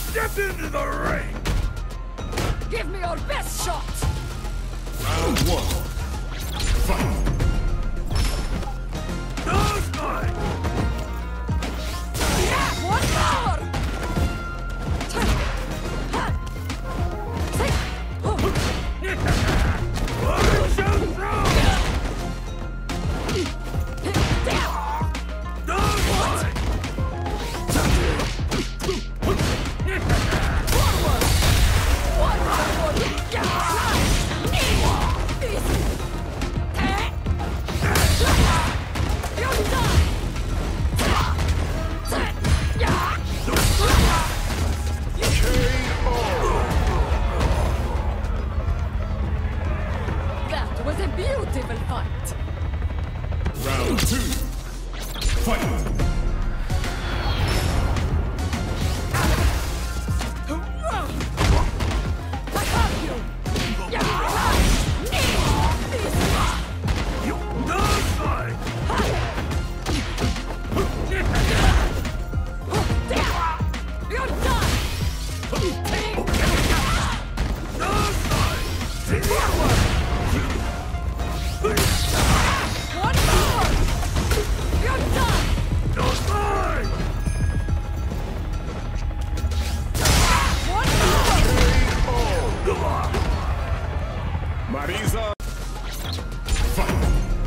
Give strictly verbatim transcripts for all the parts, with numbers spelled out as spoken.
Step into the ring! Give me your best shot! Round one. Fight! Nose mine! Yeah, one more! One shot throw! Nose mine! Forward! One more! You're done! That was a beautiful fight! Round two. Fight! I have you! Nose mine! You're done! Nose mine! One more! You're done! Nose mine! One more! Marisa! Fight!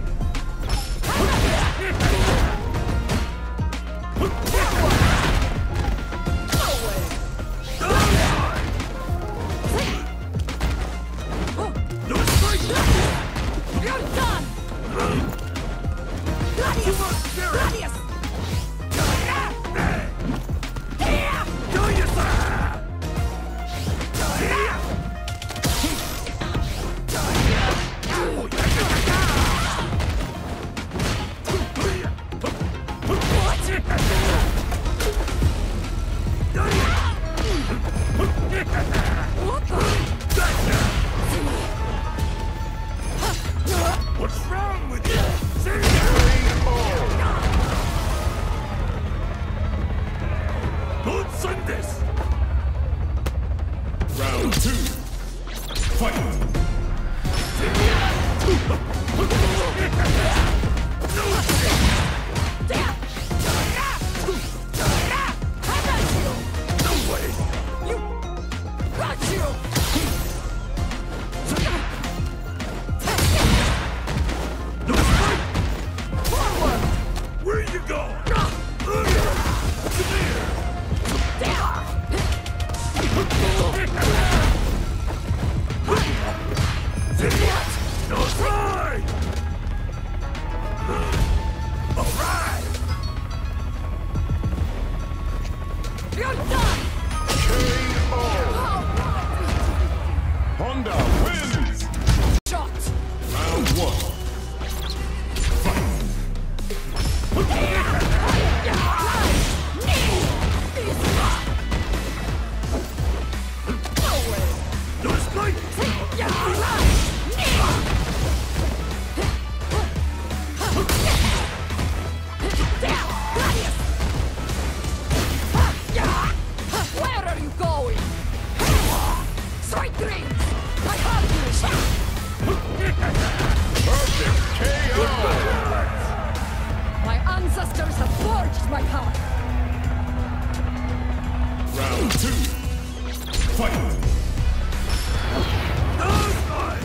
No way! Nose mine! Nose mine! You're done! Gladius! Gladius! Do yourself! What's wrong with you? Don't send this! Round two. Fight! No way! You! Got you! No fight! Forward! Where you going? Come here! No try! Alright! You're done! Honda wins! Shot! Round one. Fight! No way! No spike! Where are you going? Strike rings! I have you! Perfect K O! My ancestors have forged my path! Round two. Fight! Nose mine!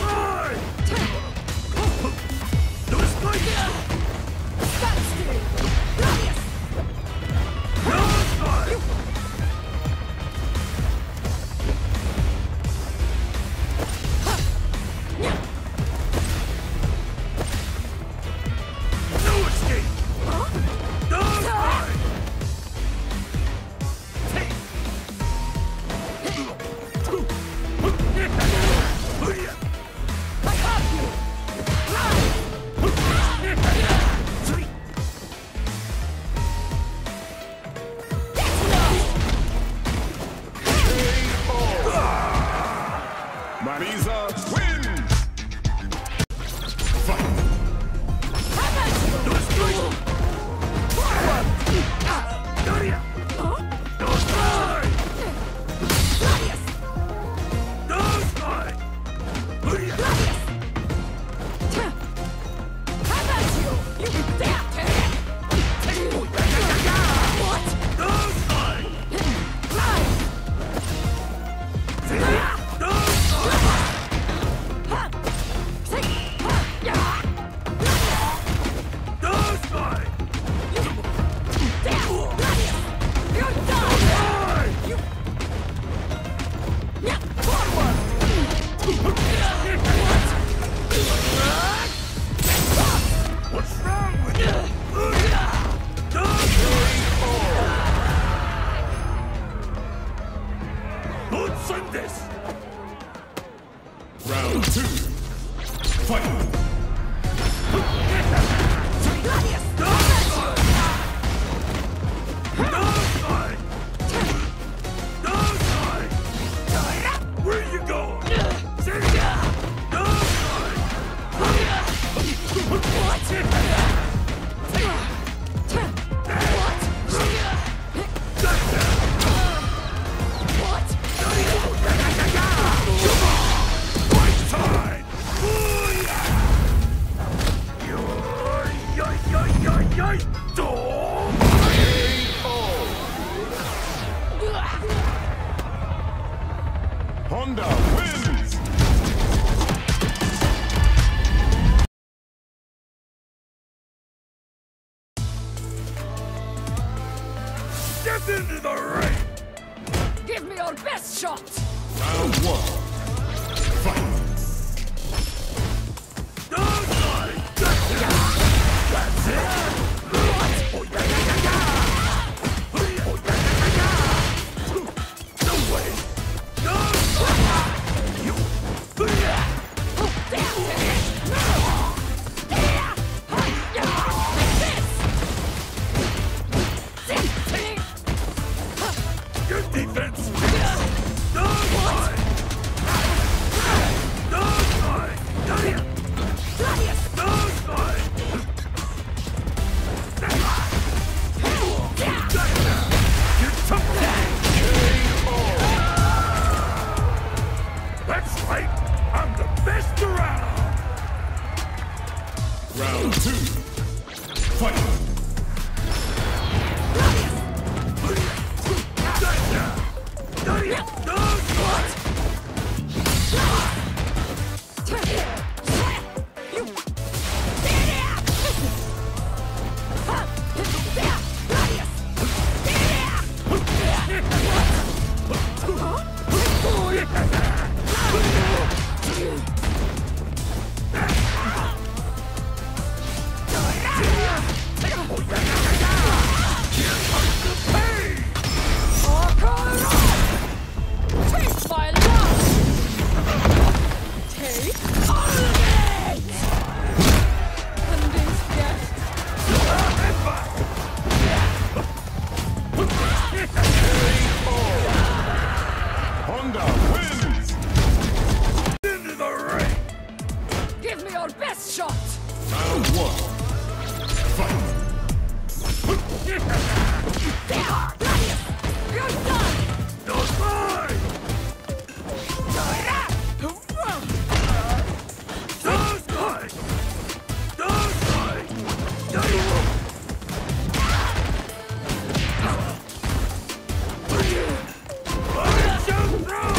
Stand still! Step into the ring! Give me your best shot! Round one. Fight! Dog fight! That's it! Oh, yeah, yeah, yeah, yeah. Oh, yeah, yeah, yeah, yeah. No way! Dog fight! You... Oh, damn it! No! Yeah! Yeah! This! Good defense! Dog fight! Dog fight! Got it! Gladius! Dog fight! You're tough! K O! That's right! I'm the best around! Round two. Fight! Taste my love! Take all of it! And this guest. Honda wins! Into the ring! Give me your best shot! Round one. Fight! There! Gladius! You're done! No mine! Dog fight! Dog fight! Got it! Let's jump through!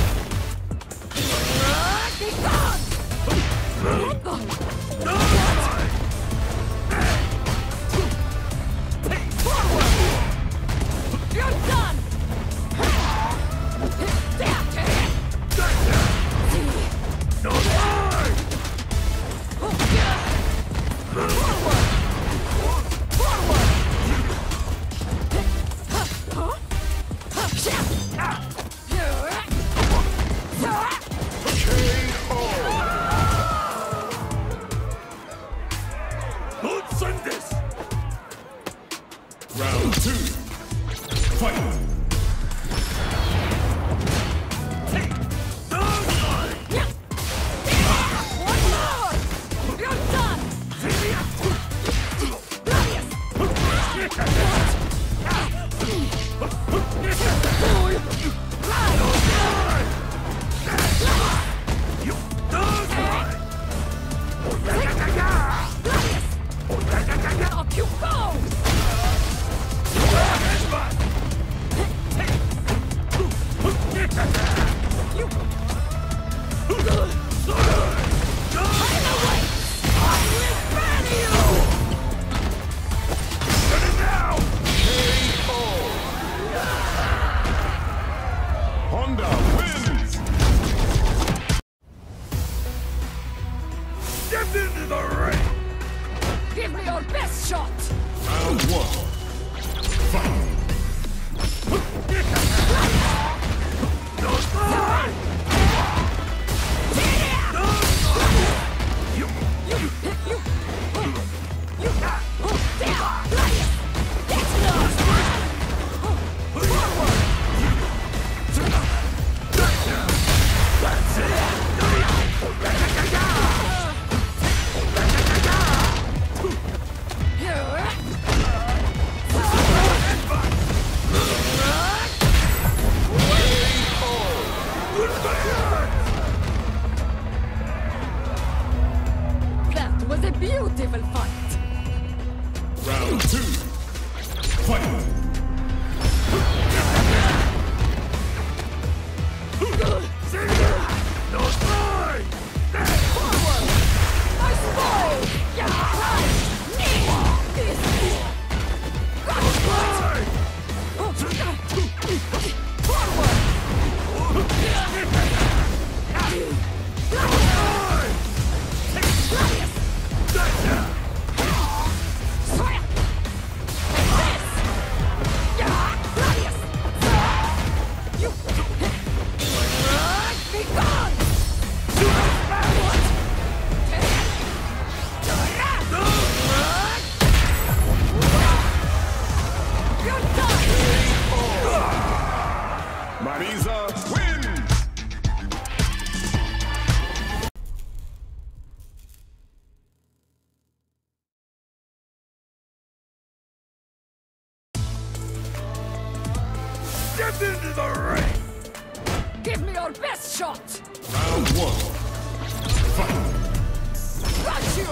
Dog fight! You're done! No mine! Let's send this! Round two. Fight! Dog fight! One more! You're done! You dog fight! Oh yeah yeah yeah yeah! Oh yeah yeah yeah yeah! Up you go! Get into the ring! Give me your best shot! Round one. Fight! Got you!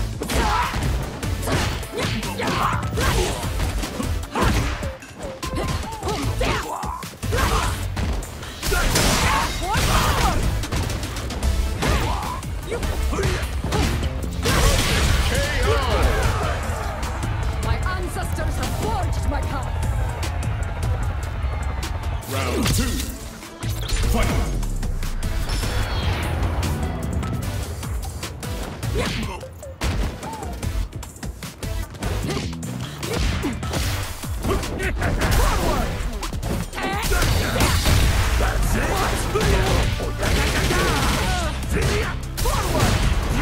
My ancestors have forged my path! Round two. Fight! Forward! That's it! Forward!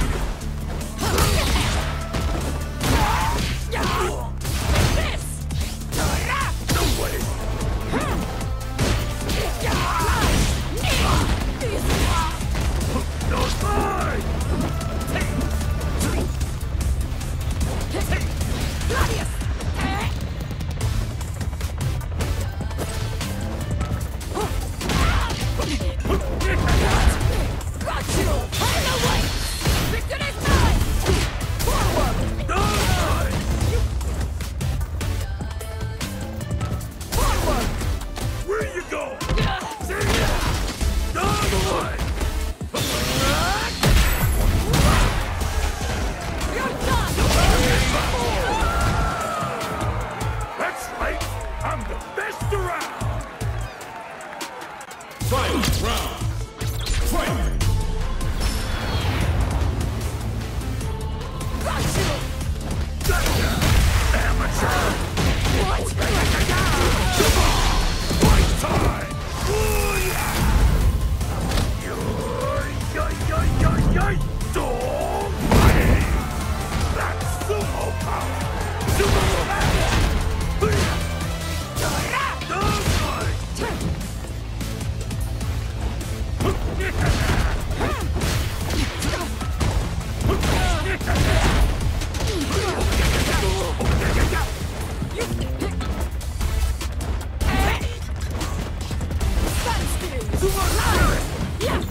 This! No way! No fight! Gladius! Got you! Out of the way! Victory's mine! Forward! No fight! Forward! Where you go? See ya! No way! You're done! That's right! I'm the best around! Fight round! Fight! Got you! Gotcha! Amateur! What? Come on! Fight time! Ooh, yeah! Yoy, yoy, yoy, yoy, yoy! Don't fight! That's sumo power! Sumo power! Don't fight! Stand still! Sumo spirit! Yeah!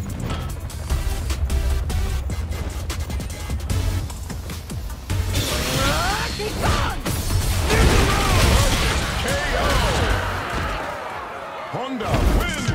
Be gone! Honda wins!